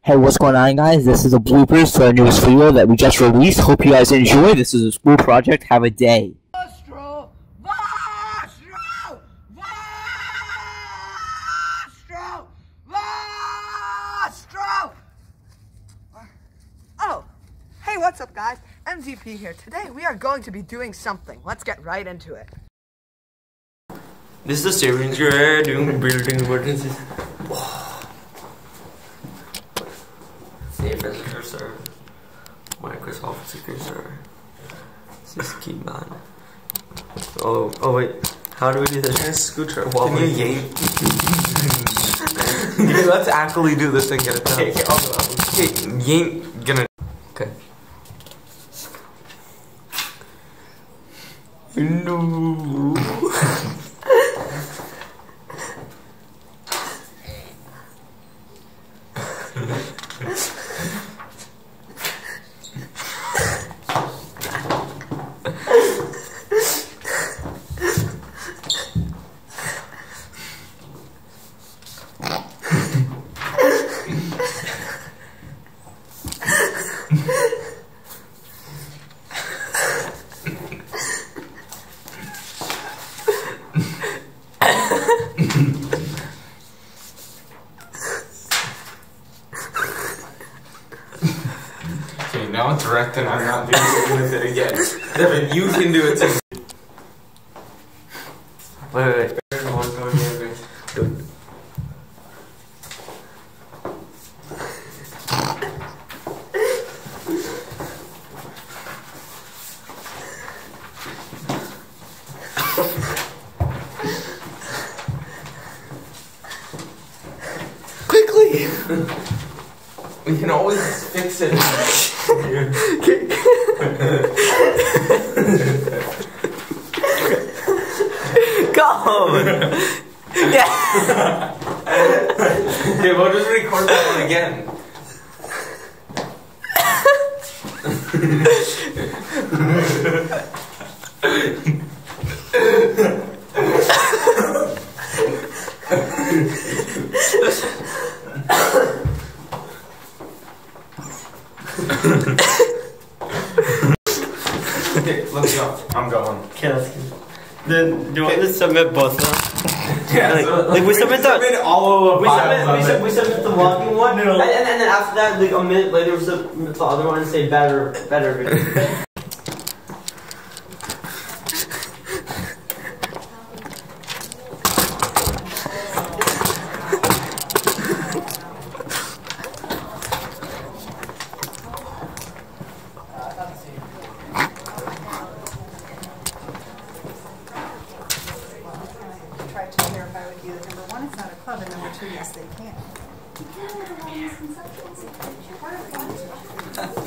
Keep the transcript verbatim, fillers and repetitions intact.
Hey, what's going on, guys? This is a bloopers to our newest video that we just released. Hope you guys enjoy. This is a school project. Have a day. Vostro, vostro, vostro, vostro. Oh, hey, what's up, guys? M Z P here. Today we are going to be doing something. Let's get right into it. This is the steering gear doing building emergencies. Save as a cursor. Microsoft cursor. Just keep on. Oh, oh wait. How do we do this? Scooter. Well, can you yank? Okay, let's actually do this and get it done. Okay, okay, I'll go. Okay, yank. Gonna. Okay. No. Okay, now it's wrecked and I'm not doing it with it again. Devin, you can do it too. Wait, wait, wait. Quickly! We can always fix it. Go! Yeah! Okay, we'll just record that one again. Okay, let's go. I'm going. Okay, let's go. Then, do you want to submit both of them? Yeah, like, so, like we submit the submit all of we submit, we, sub, we submit the vlogging one, no. and, and, and then after that, like a minute later, we submit the other one and say better, better video. Tried to verify with you that number one, it's not a club, and number two, yes, they can.